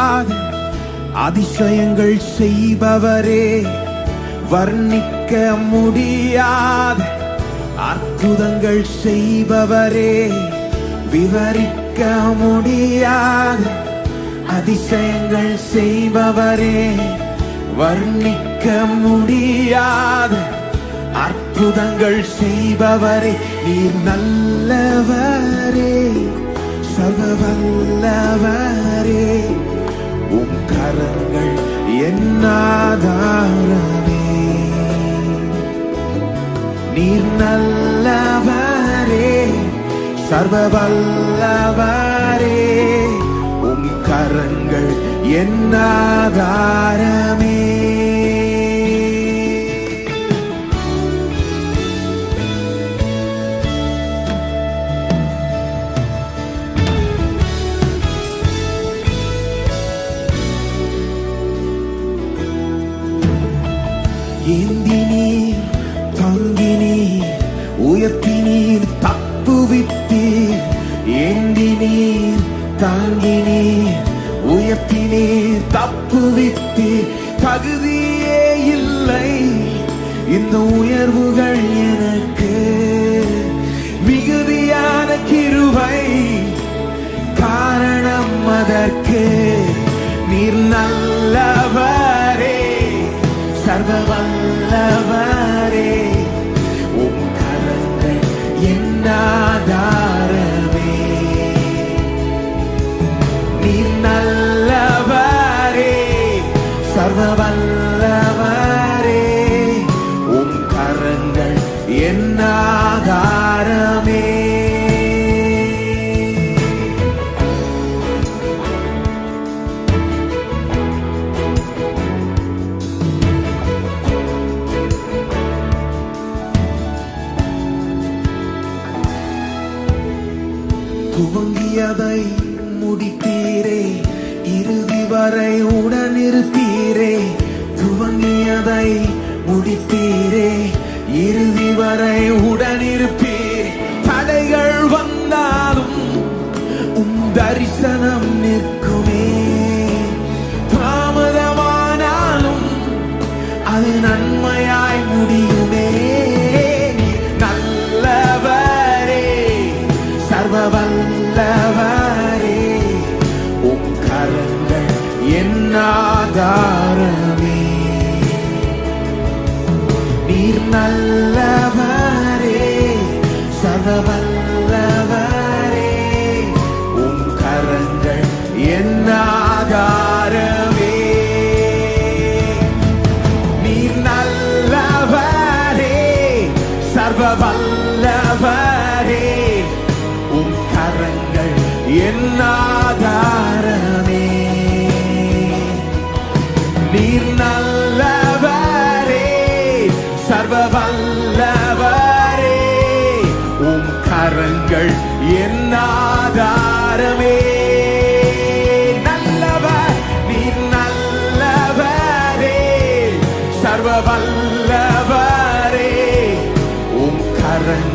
முடியாத அதிசயங்கள் செய்பவரே, வர்ணிக்க முடியாத அற்புதங்கள் செய்பவரே, விவரிக்க முடியாத அதிசயங்கள் செய்பவரே, வர்ணிக்க முடியாத அற்புதங்கள் செய்பவரே, நீர் நல்லவரே, சர்வ வல்லவரே, உம் கரங்கள் என் ஆதாரமே. நீர் நல்லவரே, சர்வ வல்லவரே, உம் கரங்கள் என் ஆதாரமே. ஏந்தினீர், தங்கினீர், உயர்த்தினீர், தப்புவித்தீர். ஏந்தினீர், தாங்கினீர், உயர்த்தினீர், தப்புவித்தீர். தகுதியே இல்லை இந்த உயர்வுகள் எனக்கு, மிகுதியான கிருபை காரணம் அதற்கு. நீர் நல்லவரே, சர்வ வல்லவரே, உம் கரங்கள் என் ஆதாரமே. நீர் நல்லவரே, சர்வ வல்லவரே, உம் கரங்கள் என் ஆதாரமே. துவங்கியதை முடித்தீரே, இறுதி வரை உடனிருப்பீரே. துவங்கியதை முடித்தீரே, இறுதி வரை உடனிருப்பீரே. தடைகள் வந்தாலும் உம் தரிசனம் நிற்குமே, தாமதமானாலும் அது நன்மையாய் முடியுமே. நல்லவரே, சர்வ வல்லவரே, உம் கரங்கள் என் ஆதாரமே. நீர் நல்லவரே, சர்வ வல்லவரே, உம் கரங்கள் என் ஆதாரமே. நீர் நல்லவரே, சர்வ வல்லவரே, உம் கரங்கள் என் ஆதாரமே. நீர் நல்லவரே, சர்வ வல்லவரே, உம் கரங்கள் என் ஆதாரமே. நல்லவர், நீர் நல்லவரே, சர்வ வல்லவரே, உம் கரங்கள்